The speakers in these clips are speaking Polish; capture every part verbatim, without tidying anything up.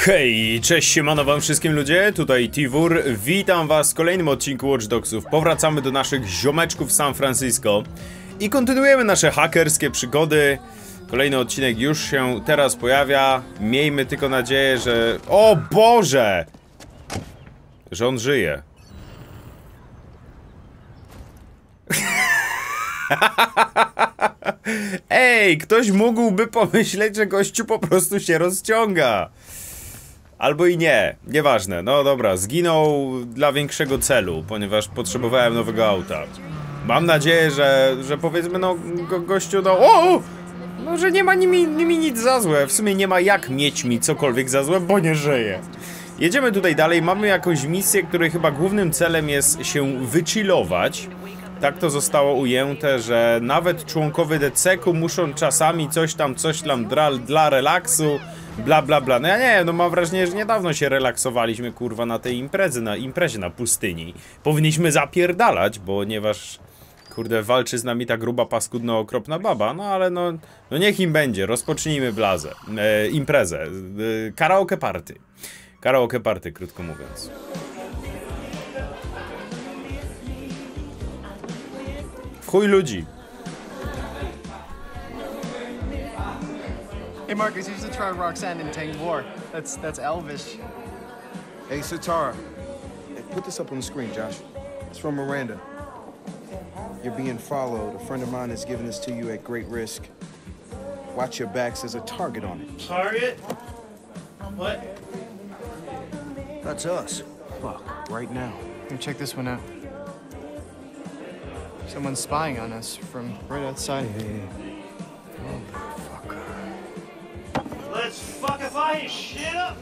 Hej, cześć, siemano wam wszystkim ludzie, tutaj Tiwur, witam was w kolejnym odcinku Watch Dogsów. Powracamy do naszych ziomeczków z San Francisco i kontynuujemy nasze hakerskie przygody. Kolejny odcinek już się teraz pojawia, miejmy tylko nadzieję, że... O Boże! Że on żyje. Ej, ktoś mógłby pomyśleć, że gościu po prostu się rozciąga. Albo i nie, nieważne, no dobra, zginął dla większego celu, ponieważ potrzebowałem nowego auta. Mam nadzieję, że, że powiedzmy, no, go, gościu, no, o! No, że nie ma nimi, nimi nic za złe, w sumie nie ma jak mieć mi cokolwiek za złe, bo nie żyje. Jedziemy tutaj dalej, mamy jakąś misję, której chyba głównym celem jest się wychillować. Tak to zostało ujęte, że nawet członkowie D C ku muszą czasami coś tam, coś tam dla, dla relaksu, bla bla bla. No ja nie, no mam wrażenie, że niedawno się relaksowaliśmy, kurwa, na tej imprezy, na imprezie na pustyni. Powinniśmy zapierdalać, ponieważ, kurde, walczy z nami ta gruba, paskudno okropna baba, no ale no, no niech im będzie, rozpocznijmy blazę, e, imprezę, e, karaoke party. Karaoke party, krótko mówiąc. Chuj ludzi. Hey Marcus, you should try Roxanne and Tank War. That's that's Elvish. Hey Satara, hey, put this up on the screen, Josh. It's from Miranda. You're being followed. A friend of mine has given this to you at great risk. Watch your backs, there's a target on it. Target? What? That's us. Fuck, right now. Hey, check this one out. Someone's spying on us from right outside. Hey, hey, hey. Motherfucker. Let's fuckify his shit up!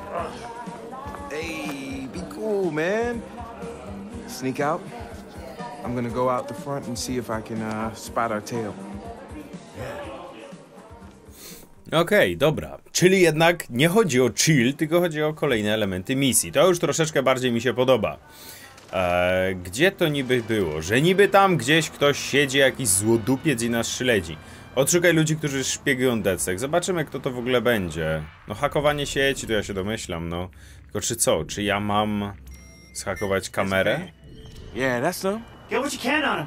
Hey, be cool, man. Sneak out. I'm gonna go out the front and see if I can uh, spot our tail. Okej, okay, dobra. Czyli jednak nie chodzi o chill, tylko chodzi o kolejne elementy misji. To już troszeczkę bardziej mi się podoba. Eee, gdzie to niby było? Że niby tam gdzieś ktoś siedzi, jakiś złodupiec i nas śledzi. Odszukaj ludzi, którzy szpiegują decek. Zobaczymy, kto to w ogóle będzie. No, hakowanie sieci, to ja się domyślam, no. Tylko czy co? Czy ja mam zhakować kamerę? Yeah, that's them. Get what you can on him!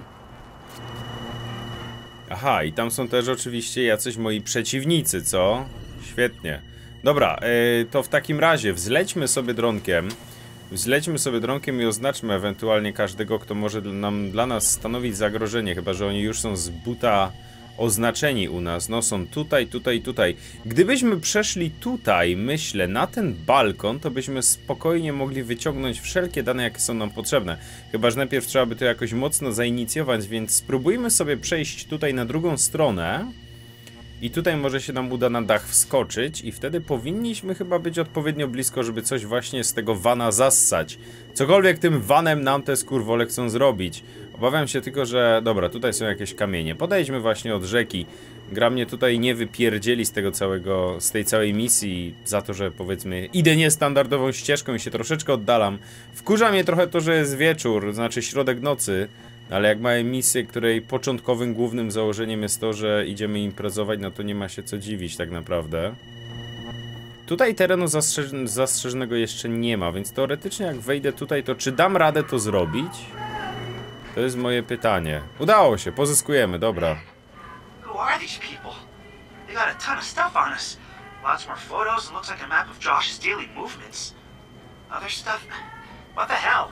Aha, i tam są też oczywiście jacyś moi przeciwnicy, co? Świetnie. Dobra, yy, to w takim razie wzlećmy sobie dronkiem. Wzlećmy sobie dronkiem i oznaczmy ewentualnie każdego, kto może nam, dla nas stanowić zagrożenie. Chyba że oni już są z buta oznaczeni u nas. No są tutaj, tutaj, tutaj. Gdybyśmy przeszli tutaj, myślę, na ten balkon, to byśmy spokojnie mogli wyciągnąć wszelkie dane, jakie są nam potrzebne. Chyba że najpierw trzeba by to jakoś mocno zainicjować, więc spróbujmy sobie przejść tutaj na drugą stronę. I tutaj może się nam uda na dach wskoczyć i wtedy powinniśmy chyba być odpowiednio blisko, żeby coś właśnie z tego vana zassać. Cokolwiek tym vanem nam te skurwole chcą zrobić. Obawiam się tylko, że... Dobra, tutaj są jakieś kamienie. Podejdźmy właśnie od rzeki. Gra mnie tutaj nie wypierdzieli z tego całego... z tej całej misji za to, że powiedzmy idę niestandardową ścieżką i się troszeczkę oddalam. Wkurza mnie trochę to, że jest wieczór, znaczy środek nocy. Ale jak mamy misję, której początkowym, głównym założeniem jest to, że idziemy imprezować, no to nie ma się co dziwić tak naprawdę. Tutaj terenu zastrzeż zastrzeżonego jeszcze nie ma, więc teoretycznie jak wejdę tutaj, to czy dam radę to zrobić? To jest moje pytanie. Udało się, pozyskujemy, dobra. Who are these people? They got a ton of stuff on us. Lots more photos and looks like a map of Josh's daily movements. Other stuff? What the hell?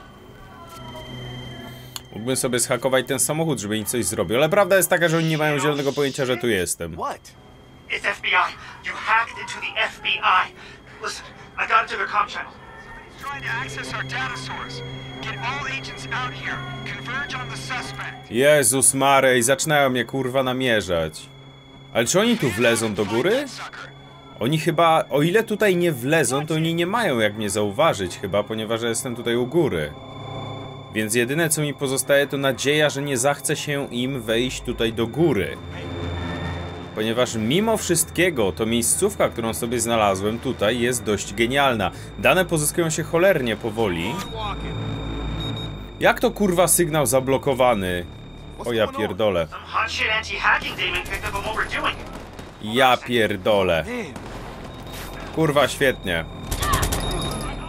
Mógłbym sobie zhakować ten samochód, żeby im coś zrobił, ale prawda jest taka, że oni nie mają zielonego pojęcia, że tu jestem. What? It's F B I. You hacked into the F B I. Listen, I got into their comm channel. Somebody's trying to access our data source. Get all agents out here. Converge on the suspect. Jezus Marej, zaczynają mnie kurwa namierzać. Ale czy oni tu wlezą do góry? Oni chyba, o ile tutaj nie wlezą, to oni nie mają jak mnie zauważyć chyba, ponieważ ja jestem tutaj u góry. Więc jedyne co mi pozostaje to nadzieja, że nie zachce się im wejść tutaj do góry. Ponieważ mimo wszystkiego to miejscówka, którą sobie znalazłem tutaj jest dość genialna. Dane pozyskują się cholernie powoli. Jak to kurwa sygnał zablokowany? O ja pierdolę. Ja pierdolę. Kurwa świetnie.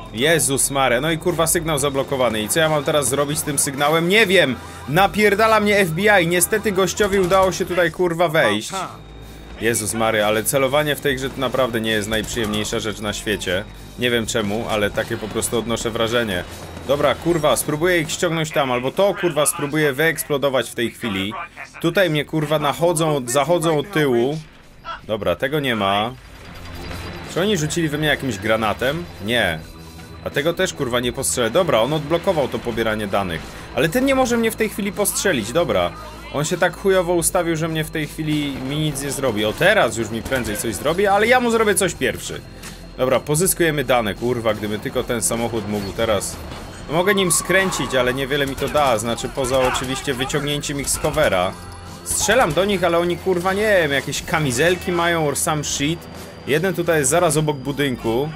Jezus Maria, no i kurwa sygnał zablokowany. I co ja mam teraz zrobić z tym sygnałem? Nie wiem! Napierdala mnie F B I. Niestety gościowi udało się tutaj kurwa wejść. Jezus Maria, ale celowanie w tej grze to naprawdę nie jest najprzyjemniejsza rzecz na świecie. Nie wiem czemu, ale takie po prostu odnoszę wrażenie. Dobra, kurwa, spróbuję ich ściągnąć tam, albo to kurwa spróbuję wyeksplodować w tej chwili. Tutaj mnie kurwa nachodzą, zachodzą od tyłu. Dobra, tego nie ma. Czy oni rzucili we mnie jakimś granatem? Nie. A tego też kurwa nie postrzelę. Dobra, on odblokował to pobieranie danych. Ale ten nie może mnie w tej chwili postrzelić, dobra. On się tak chujowo ustawił, że mnie w tej chwili mi nic nie zrobi. O, teraz już mi prędzej coś zrobi, ale ja mu zrobię coś pierwszy. Dobra, pozyskujemy dane, kurwa, gdyby tylko ten samochód mógł teraz... No, mogę nim skręcić, ale niewiele mi to da, znaczy poza oczywiście wyciągnięciem ich z covera. Strzelam do nich, ale oni kurwa nie wiem, jakieś kamizelki mają or some shit. Jeden tutaj jest zaraz obok budynku.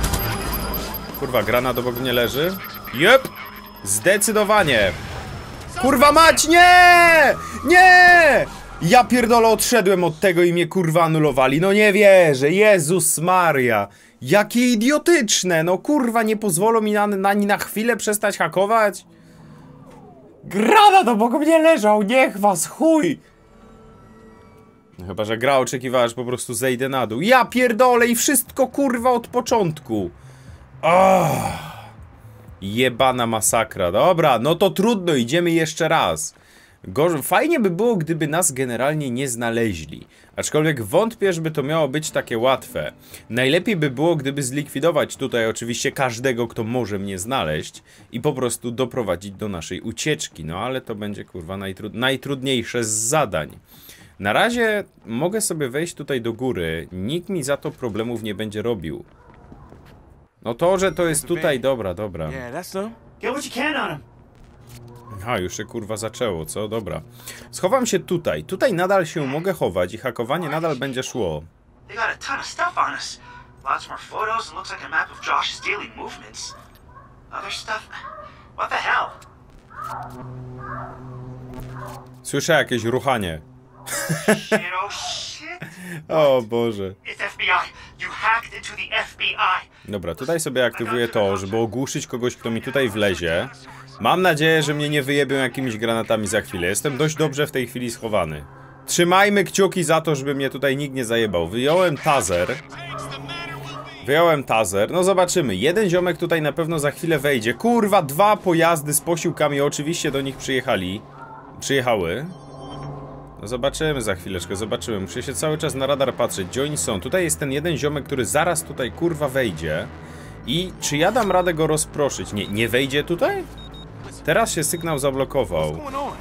Kurwa, granat obok mnie leży. Jep! Zdecydowanie! Kurwa mać, nie! Nie! Ja pierdolę, odszedłem od tego i mnie kurwa anulowali. No nie wierzę, Jezus Maria. Jakie idiotyczne, no kurwa, nie pozwolą mi na, na, ani na chwilę przestać hakować? Granat obok mnie leżał, niech was chuj! Chyba że gra oczekiwała, że po prostu zejdę na dół. Ja pierdolę i wszystko kurwa od początku. Oh. Jebana masakra. Dobra, no to trudno, idziemy jeszcze raz. Gorzej, fajnie by było, gdyby nas generalnie nie znaleźli. Aczkolwiek wątpię, żeby to miało być takie łatwe. Najlepiej by było, gdyby zlikwidować tutaj oczywiście każdego, kto może mnie znaleźć i po prostu doprowadzić do naszej ucieczki. No ale to będzie kurwa najtrud najtrudniejsze z zadań. Na razie mogę sobie wejść tutaj do góry. Nikt mi za to problemów nie będzie robił. No to, że to jest tutaj, dobra, dobra. A, już się kurwa zaczęło, co? Dobra. Schowam się tutaj. Tutaj nadal się mogę chować i hakowanie nadal będzie szło. Słyszę jakieś ruchanie. O Boże. Dobra, tutaj sobie aktywuję to, żeby ogłuszyć kogoś, kto mi tutaj wlezie. Mam nadzieję, że mnie nie wyjebią jakimiś granatami za chwilę. Jestem dość dobrze w tej chwili schowany. Trzymajmy kciuki za to, żeby mnie tutaj nikt nie zajebał. Wyjąłem taser. Wyjąłem taser. No zobaczymy. Jeden ziomek tutaj na pewno za chwilę wejdzie. Kurwa, dwa pojazdy z posiłkami. Oczywiście do nich przyjechali. Przyjechały. No zobaczymy za chwileczkę, zobaczymy. Muszę się cały czas na radar patrzeć, gdzie oni są. Tutaj jest ten jeden ziomek, który zaraz tutaj kurwa wejdzie. I czy ja dam radę go rozproszyć? Nie, nie wejdzie tutaj? Teraz się sygnał zablokował.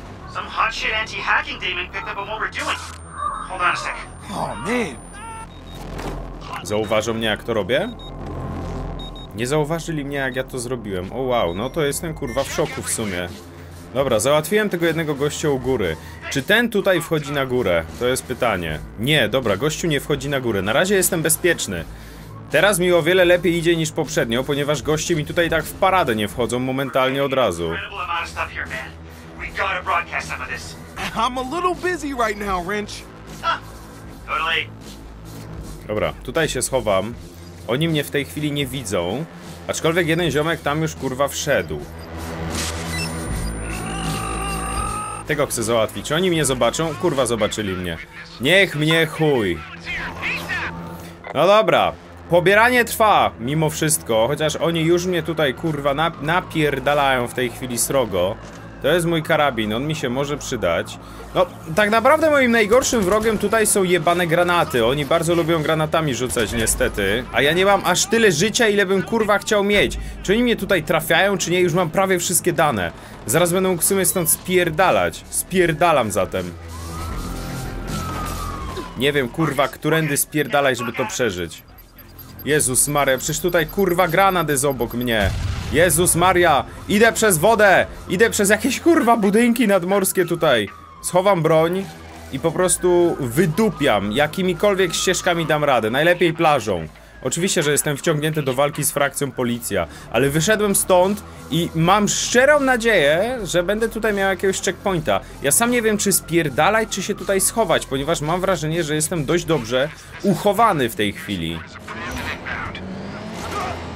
Zauważą mnie, jak to robię? Nie zauważyli mnie, jak ja to zrobiłem. O wow, no to jestem kurwa w szoku w sumie. Dobra, załatwiłem tego jednego gościa u góry. Czy ten tutaj wchodzi na górę? To jest pytanie. Nie, dobra, gościu nie wchodzi na górę. Na razie jestem bezpieczny. Teraz mi o wiele lepiej idzie niż poprzednio, ponieważ goście mi tutaj tak w paradę nie wchodzą momentalnie od razu. Dobra, tutaj się schowam. Oni mnie w tej chwili nie widzą. Aczkolwiek jeden ziomek tam już kurwa wszedł. Tego chcę załatwić. Czy oni mnie zobaczą? Kurwa, zobaczyli mnie. Niech mnie chuj. No dobra. Pobieranie trwa, mimo wszystko. Chociaż oni już mnie tutaj, kurwa, nap napierdalają w tej chwili srogo. To jest mój karabin, on mi się może przydać. No, tak naprawdę moim najgorszym wrogiem tutaj są jebane granaty. Oni bardzo lubią granatami rzucać, niestety. A ja nie mam aż tyle życia, ile bym, kurwa, chciał mieć. Czy oni mnie tutaj trafiają, czy nie? Już mam prawie wszystkie dane. Zaraz będę mógł w sumie stąd spierdalać. Spierdalam zatem. Nie wiem, kurwa, którędy spierdalać, żeby to przeżyć. Jezus Maria, przecież tutaj, kurwa, granat jest obok mnie. Jezus Maria, idę przez wodę. Idę przez jakieś, kurwa, budynki nadmorskie tutaj. Schowam broń i po prostu wydupiam. Jakimikolwiek ścieżkami dam radę. Najlepiej plażą. Oczywiście, że jestem wciągnięty do walki z frakcją policja, ale wyszedłem stąd i mam szczerą nadzieję, że będę tutaj miał jakiegoś checkpointa. Ja sam nie wiem, czy spierdalać, czy się tutaj schować, ponieważ mam wrażenie, że jestem dość dobrze uchowany w tej chwili.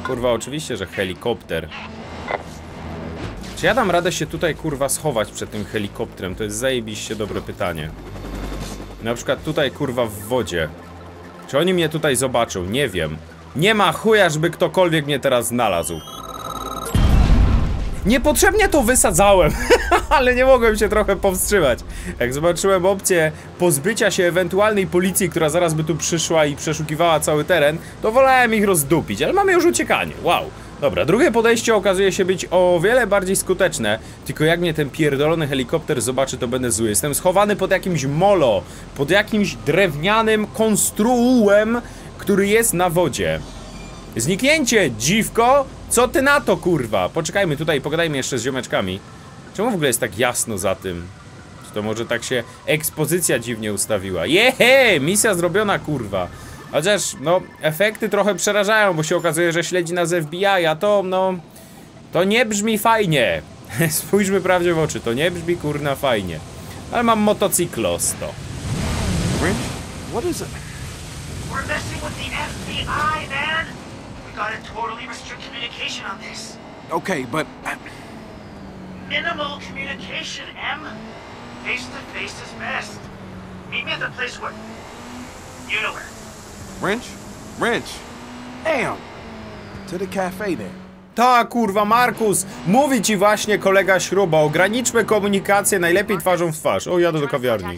Kurwa, oczywiście, że helikopter. Czy ja dam radę się tutaj, kurwa, schować przed tym helikopterem? To jest zajebiście dobre pytanie. Na przykład tutaj, kurwa, w wodzie. Czy oni mnie tutaj zobaczą? Nie wiem. Nie ma chuja, żeby ktokolwiek mnie teraz znalazł. Niepotrzebnie to wysadzałem, ale nie mogłem się trochę powstrzymać. Jak zobaczyłem opcję pozbycia się ewentualnej policji, która zaraz by tu przyszła i przeszukiwała cały teren, to wolałem ich rozdupić, ale mamy już uciekanie. Wow. Dobra, drugie podejście okazuje się być o wiele bardziej skuteczne. Tylko jak mnie ten pierdolony helikopter zobaczy, to będę zły. Jestem schowany pod jakimś molo, pod jakimś drewnianym konstruułem, który jest na wodzie. Zniknięcie, dziwko! Co ty na to, kurwa? Poczekajmy tutaj, pogadajmy jeszcze z ziomeczkami. Czemu w ogóle jest tak jasno za tym? Czy to może tak się ekspozycja dziwnie ustawiła? Jehe! Misja zrobiona, kurwa. Chociaż, no, efekty trochę przerażają, bo się okazuje, że śledzi nas F B I, a to, no... To nie brzmi fajnie. Spójrzmy prawdzie w oczy, to nie brzmi, kurna, fajnie. Ale mam motocyklos, to. Wrench, what is it? We're messing with the F B I, man! We gotta totally restrict communication on this. Okay, but... Minimal communication, M. Face to face is best. Meet me at the place where... You know where. Wrench? Wrench! Damn! To the cafe there. Ta, kurwa, Markus! Mówi ci właśnie kolega Śruba, ograniczmy komunikację najlepiej twarzą w twarz. O, jadę do kawiarni.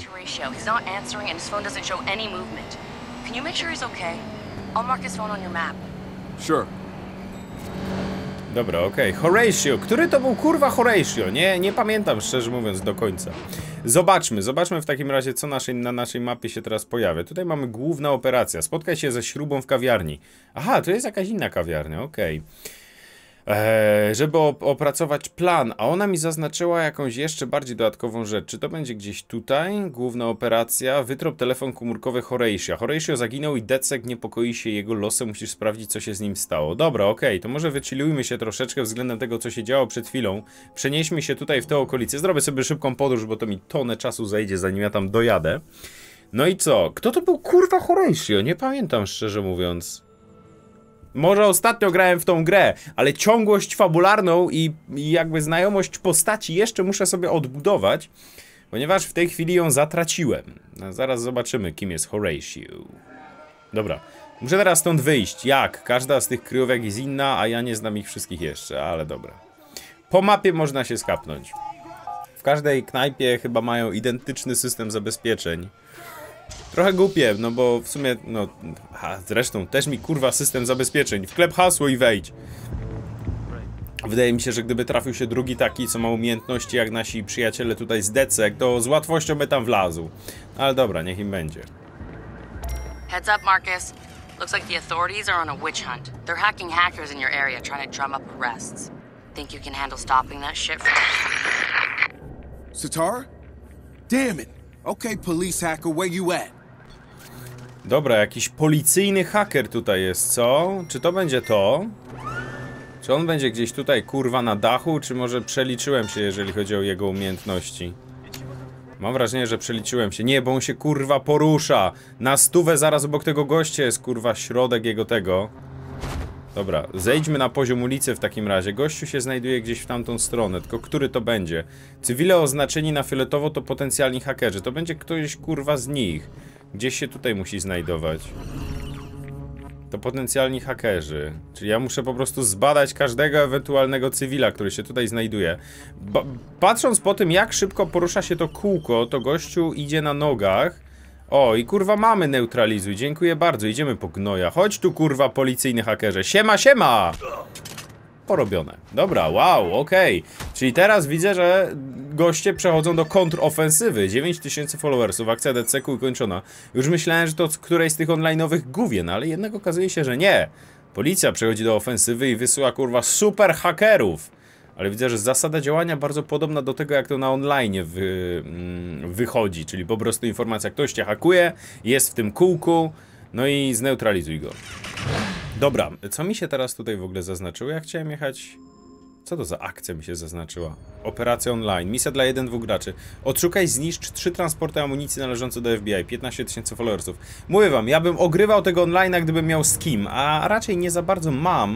Sure. Dobra, okej. Okay. Horatio. Który to był, kurwa, Horatio? Nie, nie pamiętam, szczerze mówiąc, do końca. Zobaczmy, zobaczmy w takim razie, co naszej, na naszej mapie się teraz pojawia. Tutaj mamy główna operacja. Spotkaj się ze Śrubą w kawiarni. Aha, to jest jakaś inna kawiarnia, okej. Okay. Eee, żeby op opracować plan, a ona mi zaznaczyła jakąś jeszcze bardziej dodatkową rzecz. Czy to będzie gdzieś tutaj? Główna operacja. Wytrop telefon komórkowy Horatio. Horatio zaginął i Decek niepokoi się jego losem. Musisz sprawdzić, co się z nim stało. Dobra, okej, okay. To może wychillujmy się troszeczkę względem tego, co się działo przed chwilą. Przenieśmy się tutaj w te okolice. Zrobię sobie szybką podróż, bo to mi tonę czasu zajdzie, zanim ja tam dojadę. No i co? Kto to był, kurwa, Horatio? Nie pamiętam, szczerze mówiąc. Może ostatnio grałem w tą grę, ale ciągłość fabularną i, i jakby znajomość postaci jeszcze muszę sobie odbudować, ponieważ w tej chwili ją zatraciłem. No, zaraz zobaczymy, kim jest Horatio. Dobra, muszę teraz stąd wyjść. Jak? Każda z tych kryjówek jest inna, a ja nie znam ich wszystkich jeszcze, ale dobra. Po mapie można się skapnąć. W każdej knajpie chyba mają identyczny system zabezpieczeń. Trochę głupie, no bo w sumie, no... A, zresztą, też mi kurwa system zabezpieczeń. Wklep hasło i wejdź. Wydaje mi się, że gdyby trafił się drugi taki, co ma umiejętności jak nasi przyjaciele tutaj z Decek, to z łatwością by tam wlazł. Ale dobra, niech im będzie. Heads up, Marcus. Looks like the authorities are on a witch hunt. They're hacking hackers in your area, trying to drum up arrests. Think you can handle stopping that shit for... Satara? Damn it! Okay, police hacker, where you at? Dobra, jakiś policyjny haker tutaj jest, co? Czy to będzie to? Czy on będzie gdzieś tutaj, kurwa, na dachu? Czy może przeliczyłem się, jeżeli chodzi o jego umiejętności? Mam wrażenie, że przeliczyłem się. Nie, bo on się, kurwa, porusza. Na stówę zaraz obok tego gościa jest, kurwa, środek jego tego. Dobra, zejdźmy na poziom ulicy w takim razie. Gościu się znajduje gdzieś w tamtą stronę, tylko który to będzie? Cywile oznaczeni na fioletowo to potencjalni hakerzy. To będzie ktoś, kurwa, z nich. Gdzieś się tutaj musi znajdować. To potencjalni hakerzy. Czyli ja muszę po prostu zbadać każdego ewentualnego cywila, który się tutaj znajduje. Ba patrząc po tym, jak szybko porusza się to kółko, to gościu idzie na nogach. O, i kurwa mamy neutralizuj. Dziękuję bardzo, idziemy po gnoja. Chodź tu, kurwa, policyjny hakerze. Siema, siema! Porobione. Dobra, wow, okej. Okay. Czyli teraz widzę, że goście przechodzą do kontrofensywy. dziewięć tysięcy followersów, akcja D C Q ukończona. Już myślałem, że to z którejś z tych online'owych gówien, ale jednak okazuje się, że nie. Policja przechodzi do ofensywy i wysyła, kurwa, super hakerów. Ale widzę, że zasada działania bardzo podobna do tego, jak to na online wy, mm, wychodzi. Czyli po prostu informacja, ktoś cię hakuje, jest w tym kółku, no i zneutralizuj go. Dobra, co mi się teraz tutaj w ogóle zaznaczyło? Ja chciałem jechać... Co to za akcja mi się zaznaczyła? Operacja online. Misja dla jeden dwóch graczy. Odszukaj, zniszcz trzy transporty amunicji należące do F B I. piętnaście tysięcy followersów. Mówię wam, ja bym ogrywał tego online'a, gdybym miał z kim, a raczej nie za bardzo mam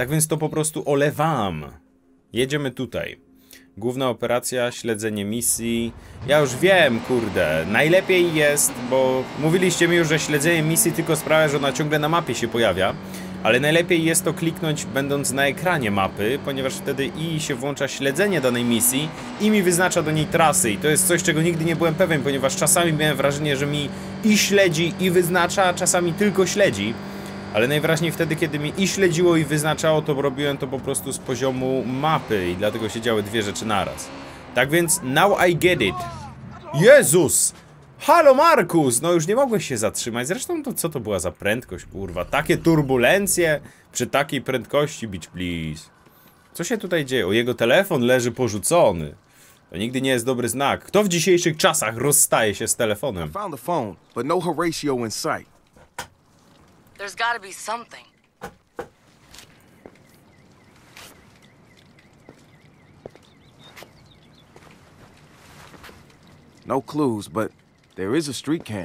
Tak więc to po prostu olewam. Jedziemy tutaj. Główna operacja, śledzenie misji. Ja już wiem, kurde, najlepiej jest, bo mówiliście mi już, że śledzenie misji tylko sprawia, że ona ciągle na mapie się pojawia. Ale najlepiej jest to kliknąć będąc na ekranie mapy, ponieważ wtedy i się włącza śledzenie danej misji i mi wyznacza do niej trasy. I to jest coś, czego nigdy nie byłem pewien, ponieważ czasami miałem wrażenie, że mi i śledzi i wyznacza, a czasami tylko śledzi. Ale najwyraźniej wtedy, kiedy mi i śledziło i wyznaczało, to robiłem to po prostu z poziomu mapy i dlatego się działy dwie rzeczy naraz. Tak więc, now I get it. Jezus! Halo Markus! No już nie mogłeś się zatrzymać. Zresztą to co to była za prędkość, kurwa? Takie turbulencje przy takiej prędkości, bitch please. Co się tutaj dzieje? O, jego telefon leży porzucony. To nigdy nie jest dobry znak. Kto w dzisiejszych czasach rozstaje się z telefonem? I found the phone, but no Horatio in sight. There's gotta be something. No clues, but there is a street cam.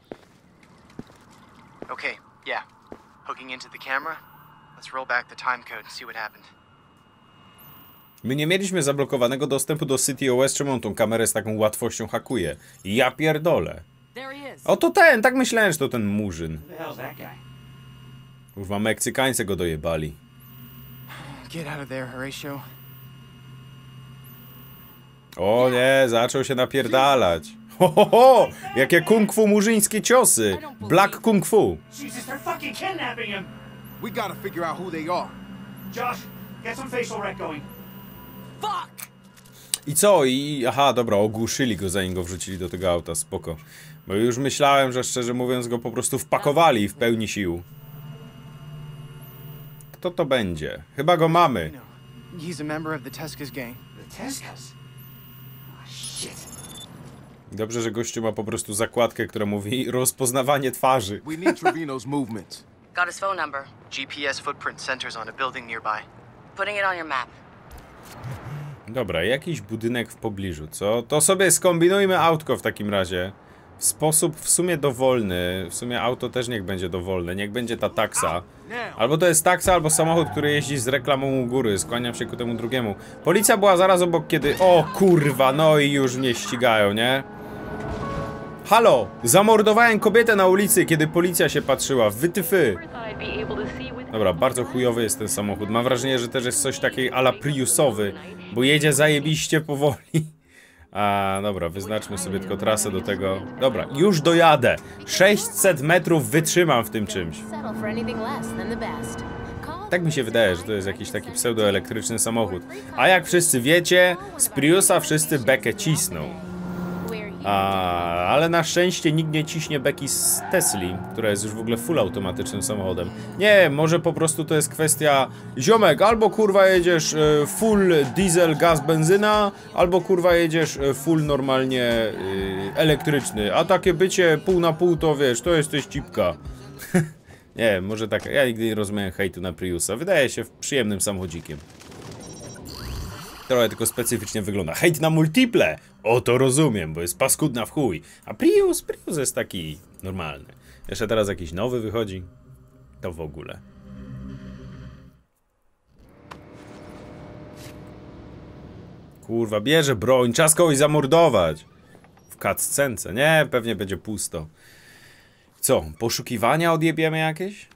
Okay, yeah. Hooking into the camera. Let's roll back the time code and see what happened. My nie mieliśmy zablokowanego dostępu do City O S, czemu on tą kamerę z taką łatwością hakuje? Ja pierdolę. O, to ten, tak myślałem, że to ten murzyn. Kurwa, Meksykańcy go dojebali. Get out of there, Horatio. O nie, zaczął się napierdalać. Ho, ho, ho! Jakie kung fu murzyńskie ciosy! Black kung fu. Jesus, they're fucking kidnapping him! We gotta figure out who they are. Josh, get some facial rec going. Fuck! I co? I aha, dobra, ogłuszyli go, zanim go wrzucili do tego auta, spoko. Bo już myślałem, że szczerze mówiąc go po prostu wpakowali w pełni sił. Kto to będzie? Chyba go mamy. He's a member of the Tesca's gang. The Tescas? Oh, shit. Dobrze, że gościu ma po prostu zakładkę, która mówi rozpoznawanie twarzy. We need Trevino's movements. Got his phone number. G P S footprint centers on a building nearby. Putting it on your map. Dobra, jakiś budynek w pobliżu, co? To sobie skombinujmy autko w takim razie. W sposób w sumie dowolny. W sumie auto też niech będzie dowolne. Niech będzie ta taksa. Albo to jest taksa, albo samochód, który jeździ z reklamą u góry. Skłaniam się ku temu drugiemu. Policja była zaraz obok, kiedy... O kurwa, no i już mnie ścigają, nie? Halo! Zamordowałem kobietę na ulicy, kiedy policja się patrzyła. Wytyfy! Dobra, bardzo chujowy jest ten samochód. Mam wrażenie, że też jest coś takiego a la Priusowy, bo jedzie zajebiście powoli. A, dobra, wyznaczmy sobie tylko trasę do tego. Dobra, już dojadę. sześćset metrów wytrzymam w tym czymś. Tak mi się wydaje, że to jest jakiś taki pseudoelektryczny samochód. A jak wszyscy wiecie, z Priusa wszyscy bekę cisną. A, ale na szczęście nikt nie ciśnie beki z Tesli, która jest już w ogóle full automatycznym samochodem. Nie, może po prostu to jest kwestia ziomek, albo kurwa jedziesz e, full diesel, gaz, benzyna, albo kurwa jedziesz e, full normalnie e, elektryczny. A takie bycie pół na pół to wiesz, to jesteś cipka. Nie, może tak, ja nigdy nie rozumiem hejtu na Priusa. Wydaje się przyjemnym samochodzikiem. Trochę tylko specyficznie wygląda. Hejt na multiple! O, to rozumiem, bo jest paskudna w chuj. A Prius, Prius jest taki normalny. Jeszcze teraz jakiś nowy wychodzi. To w ogóle. Kurwa, bierze broń, czas kogoś zamordować. W cutscence. Nie, pewnie będzie pusto. Co, poszukiwania odjebiemy jakieś?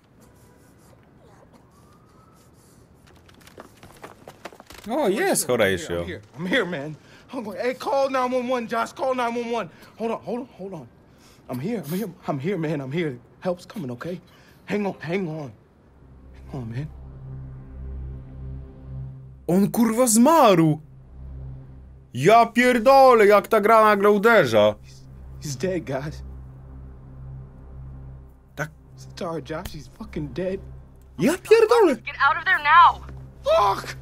O, jest Horatio. I'm here. I'm here, man. Hold on. Hey, call nine one one, Josh. Call nine one one. Hold on, hold on, hold on. I'm here. I'm here. I'm here, man. I'm here. Help's coming, okay? Hang on, hang on. Hang on, man. On kurwa zmarł! Ja pierdolę, jak ta gra nagle uderza. He's dead, guys. Tak. Sorry, Josh. He's fucking dead. Ja pierdolę! Get out of there now! Fuck!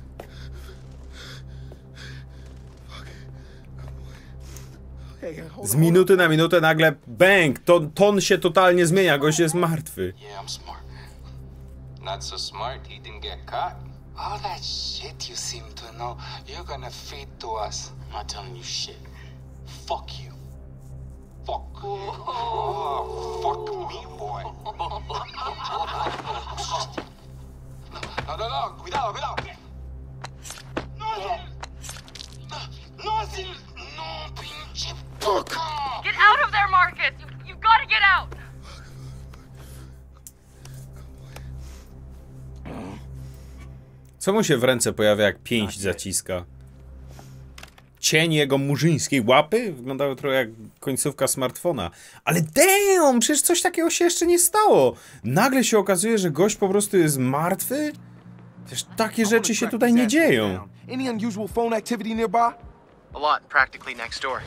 Z minuty na minutę nagle bang, ton, ton się totalnie zmienia, gość jest martwy. Yeah, I'm smart. Not so smart, he didn't get caught. All that shit you seem to know, you're gonna feed to us. I'm not telling you shit. Fuck you. Fuck. Oh, fuck me, boy. No, no, no, cuidado, cuidado. No, no, no, pinche puta. Get out of there, Marcus! You, you've got to get out! Co mu się w ręce pojawia, jak pięść zaciska? Cień jego murzyńskiej łapy? Wyglądało trochę jak końcówka smartfona. Ale damn! Przecież coś takiego się jeszcze nie stało! Nagle się okazuje, że gość po prostu jest martwy? Przecież takie rzeczy się tutaj nie dzieją. Any unusual phone activity nearby? A lot, practically next door.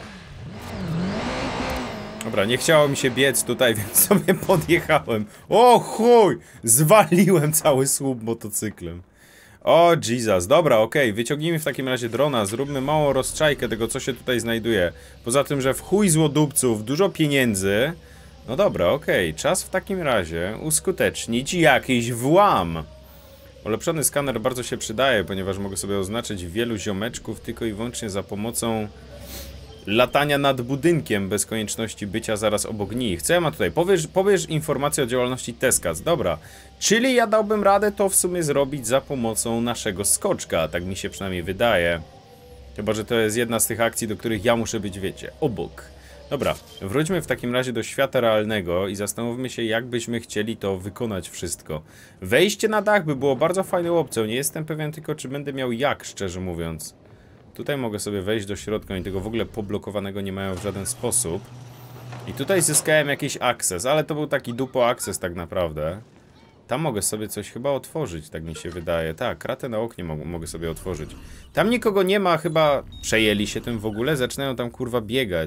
Dobra, nie chciało mi się biec tutaj, więc sobie podjechałem. O chuj! Zwaliłem cały słup motocyklem. O Jesus, dobra, okej, okay. Wyciągnijmy w takim razie drona, zróbmy małą rozczajkę tego, co się tutaj znajduje. Poza tym, że w chuj złodupców, dużo pieniędzy. No dobra, okej, okay. Czas w takim razie uskutecznić jakiś włam. Ulepszony skaner bardzo się przydaje, ponieważ mogę sobie oznaczyć wielu ziomeczków tylko i wyłącznie za pomocą latania nad budynkiem bez konieczności bycia zaraz obok nich. Co ja mam tutaj? Powiesz, powiesz informację o działalności Tescas. Dobra. Czyli ja dałbym radę to w sumie zrobić za pomocą naszego skoczka. Tak mi się przynajmniej wydaje. Chyba że to jest jedna z tych akcji, do których ja muszę być, wiecie, obok. Dobra. Wróćmy w takim razie do świata realnego i zastanówmy się, jak byśmy chcieli to wykonać wszystko. Wejście na dach by było bardzo fajną opcją. Nie jestem pewien tylko, czy będę miał jak, szczerze mówiąc. Tutaj mogę sobie wejść do środka, oni tego w ogóle poblokowanego nie mają w żaden sposób. I tutaj zyskałem jakiś akces, ale to był taki dupo akces tak naprawdę. Tam mogę sobie coś chyba otworzyć, tak mi się wydaje. Tak, kratę na oknie mo mogę sobie otworzyć. Tam nikogo nie ma, chyba przejęli się tym w ogóle, zaczynają tam kurwa biegać.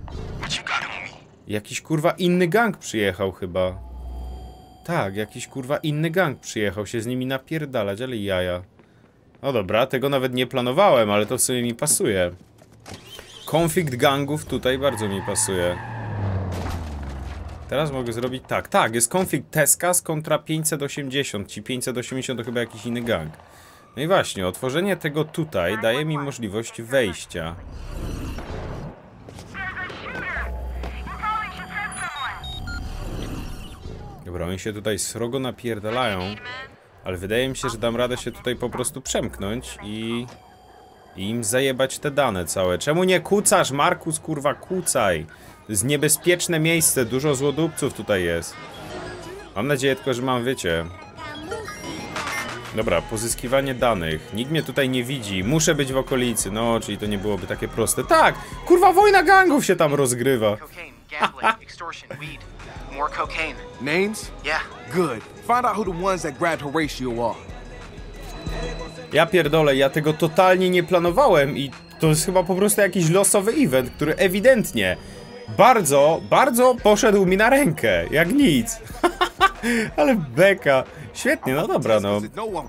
Jakiś kurwa inny gang przyjechał chyba. Tak, jakiś kurwa inny gang przyjechał się z nimi napierdalać, ale jaja. No dobra, tego nawet nie planowałem, ale to w sumie mi pasuje. Konflikt gangów tutaj bardzo mi pasuje. Teraz mogę zrobić tak. Tak, jest konflikt Tescas kontra pięćset osiemdziesiąt. Ci pięćset osiemdziesiąt to chyba jakiś inny gang. No i właśnie, otworzenie tego tutaj daje mi możliwość wejścia. Dobra, oni się tutaj srogo napierdalają. Ale wydaje mi się, że dam radę się tutaj po prostu przemknąć i... i im zajebać te dane całe. Czemu nie kucasz, Markus, kurwa, kucaj? To jest niebezpieczne miejsce, dużo złodupców tutaj jest. Mam nadzieję tylko, że mam, wiecie... Dobra, pozyskiwanie danych. Nikt mnie tutaj nie widzi, muszę być w okolicy. No, czyli to nie byłoby takie proste. Tak! Kurwa, wojna gangów się tam rozgrywa. Cocaine, gambling, extortion, weed. More cocaine. Names? Yeah. Good. Find out who the ones that grabbed Horatio are. Ja pierdolę, ja tego totalnie nie planowałem i to jest chyba po prostu jakiś losowy event, który ewidentnie bardzo, bardzo poszedł mi na rękę, jak nic. Ale beka. Świetnie, no dobra, no.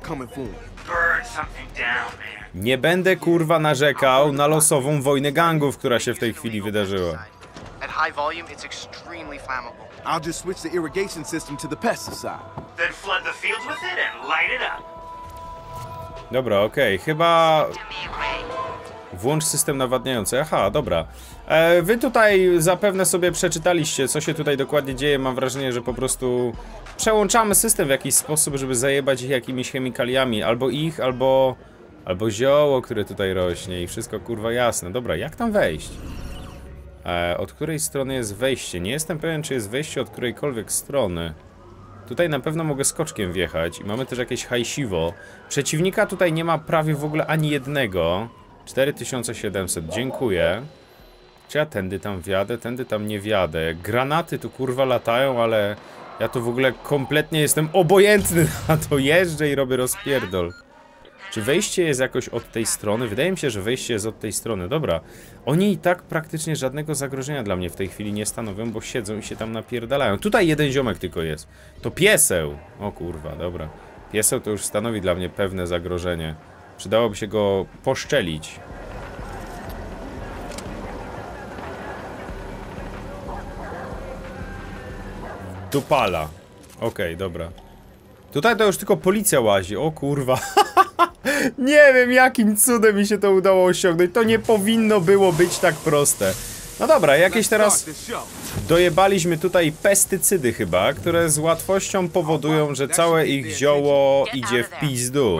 Nie będę kurwa narzekał na losową wojnę gangów, która się w tej chwili wydarzyła. At high volume, it's extremely flammable. I'll just switch the irrigation system to the pesticide. Then flood the fields with it and light it up. Dobra, okej, okay. Chyba... Włącz system nawadniający. Aha, dobra. E, wy tutaj zapewne sobie przeczytaliście, co się tutaj dokładnie dzieje. Mam wrażenie, że po prostu przełączamy system w jakiś sposób, żeby zajebać ich jakimiś chemikaliami. Albo ich, albo... Albo zioło, które tutaj rośnie i wszystko kurwa jasne. Dobra, jak tam wejść? E, od której strony jest wejście? Nie jestem pewien, czy jest wejście od którejkolwiek strony. Tutaj na pewno mogę skoczkiem wjechać i mamy też jakieś hajsiwo. Przeciwnika tutaj nie ma prawie w ogóle ani jednego. cztery tysiące siedemset, dziękuję. Czy ja tędy tam wjadę? Tędy tam nie wjadę. Granaty tu kurwa latają, ale ja tu w ogóle kompletnie jestem obojętny na to. Jeżdżę i robię rozpierdol. Czy wejście jest jakoś od tej strony? Wydaje mi się, że wejście jest od tej strony. Dobra. Oni i tak praktycznie żadnego zagrożenia dla mnie w tej chwili nie stanowią, bo siedzą i się tam napierdalają. Tutaj jeden ziomek tylko jest. To pieseł. O kurwa, dobra. Pieseł to już stanowi dla mnie pewne zagrożenie. Przydałoby się go poszczelić. Dupala. Okej, okay, dobra. Tutaj to już tylko policja łazi. O kurwa. Nie wiem, jakim cudem mi się to udało osiągnąć. To nie powinno było być tak proste. No dobra, jakieś teraz... dojebaliśmy tutaj pestycydy chyba, które z łatwością powodują, że całe ich zioło idzie w pizdu.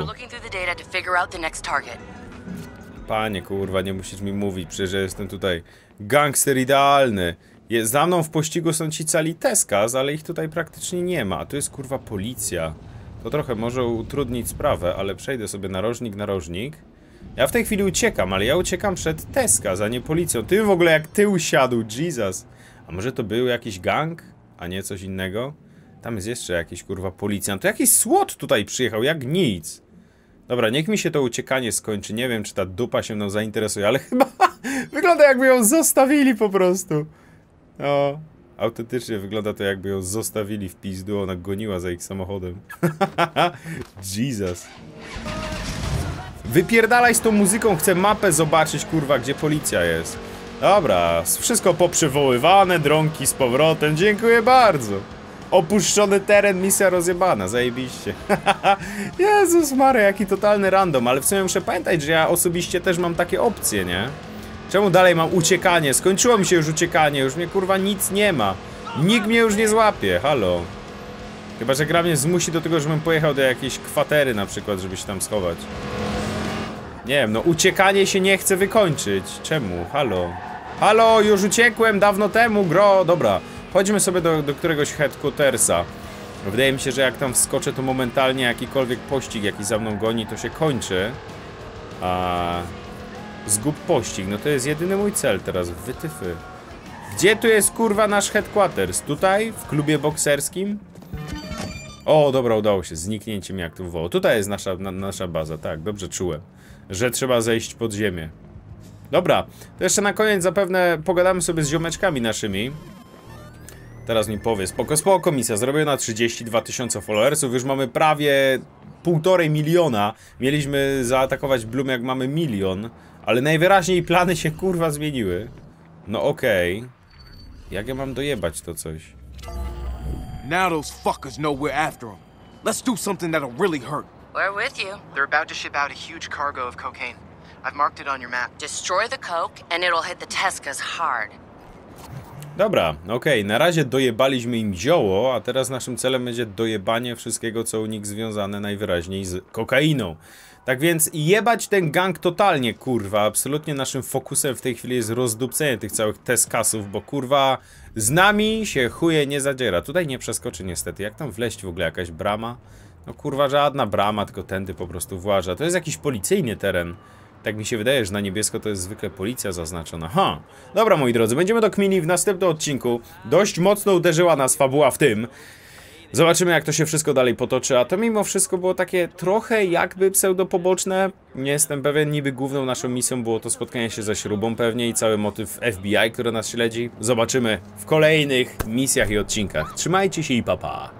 Panie kurwa, nie musisz mi mówić, przecież ja jestem tutaj gangster idealny. Jest, za mną w pościgu są ci cali Teskas, ale ich tutaj praktycznie nie ma. A tu jest kurwa policja. To trochę może utrudnić sprawę, ale przejdę sobie narożnik, narożnik. Ja w tej chwili uciekam, ale ja uciekam przed Teskas, a nie policją. Ty w ogóle jak ty usiadł, Jesus. A może to był jakiś gang, a nie coś innego? Tam jest jeszcze jakiś kurwa policjant. To jakiś SWAT tutaj przyjechał, jak nic. Dobra, niech mi się to uciekanie skończy. Nie wiem, czy ta dupa się mną zainteresuje, ale chyba wygląda jakby ją zostawili po prostu. O, autentycznie wygląda to jakby ją zostawili w pizdu, ona goniła za ich samochodem. Jesus. Wypierdalaj z tą muzyką, chcę mapę zobaczyć, kurwa, gdzie policja jest. Dobra, wszystko poprzywoływane, dronki z powrotem, dziękuję bardzo. Opuszczony teren, misja rozjebana, zajebiście. Jezus Maria, jaki totalny random, ale w sumie muszę pamiętać, że ja osobiście też mam takie opcje, nie? Czemu dalej mam uciekanie? Skończyło mi się już uciekanie, już mnie kurwa nic nie ma. Nikt mnie już nie złapie, halo. Chyba że gra mnie zmusi do tego, żebym pojechał do jakiejś kwatery na przykład, żeby się tam schować. Nie wiem, no uciekanie się nie chce wykończyć. Czemu? Halo. Halo, już uciekłem dawno temu, gro. Dobra, chodźmy sobie do, do któregoś headquartersa. Wydaje mi się, że jak tam wskoczę, to momentalnie jakikolwiek pościg, jaki za mną goni, to się kończy. A... Zgub pościg, no to jest jedyny mój cel teraz, wytyfy. Gdzie tu jest kurwa nasz headquarters? Tutaj? W klubie bokserskim? O, dobra, udało się, zniknięcie mnie jak tu woło. Tutaj jest nasza, na, nasza baza, tak, dobrze czułem, że trzeba zejść pod ziemię. Dobra, to jeszcze na koniec zapewne pogadamy sobie z ziomeczkami naszymi. Teraz mi powie, spoko, spoko, misja zrobiona, trzydzieści dwa tysiące followersów, już mamy prawie półtorej miliona. Mieliśmy zaatakować Bloom jak mamy milion, ale najwyraźniej plany się kurwa zmieniły. No okej. Okay. Jak ja mam dojebać to coś? Now those fuckers know we're after them. Let's do something that'll really hurt. We're with you. They're about to ship out a huge cargo of cocaine. I've marked it on your map. Destroy the coke and it'll hit the Teskas hard. Dobra, okej, okay. Na razie dojebaliśmy im zioło, a teraz naszym celem będzie dojebanie wszystkiego, co u nich związane najwyraźniej z kokainą. Tak więc jebać ten gang totalnie, kurwa. Absolutnie naszym fokusem w tej chwili jest rozdupcenie tych całych Teskasów, bo kurwa z nami się chuje nie zadziera. Tutaj nie przeskoczy niestety. Jak tam wleźć w ogóle jakaś brama? No kurwa żadna brama, tylko tędy po prostu właża. To jest jakiś policyjny teren. Tak mi się wydaje, że na niebiesko to jest zwykle policja zaznaczona. Ha! Dobra, moi drodzy, będziemy dokmini w następnym odcinku. Dość mocno uderzyła nas fabuła w tym. Zobaczymy, jak to się wszystko dalej potoczy, a to mimo wszystko było takie trochę jakby pseudopoboczne. Nie jestem pewien, niby główną naszą misją było to spotkanie się ze śrubą pewnie i cały motyw F B I, które nas śledzi. Zobaczymy w kolejnych misjach i odcinkach. Trzymajcie się i pa pa!